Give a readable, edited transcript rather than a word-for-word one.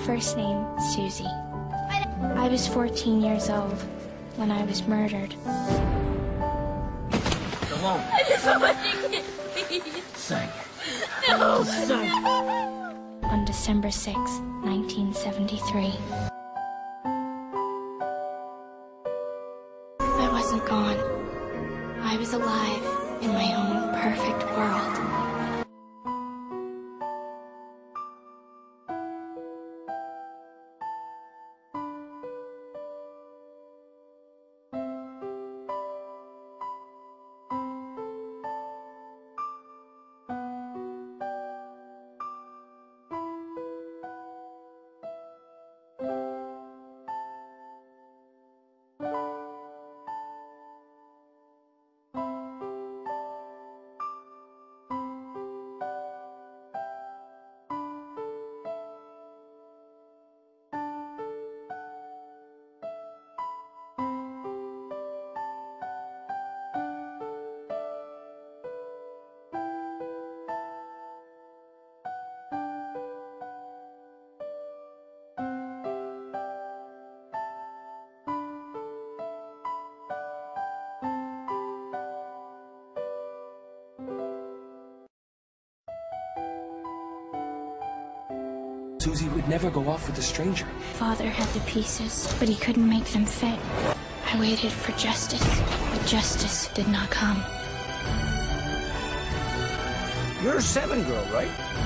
First name, Suzi. I was 14 years old when I was murdered. Alone. I just want to get please. Sing. No. Sing. On December 6, 1973. I wasn't gone. I was alive in my own perfect world. Suzi would never go off with a stranger. Father had the pieces, but he couldn't make them fit. I waited for justice, but justice did not come. You're a 7 girl, right?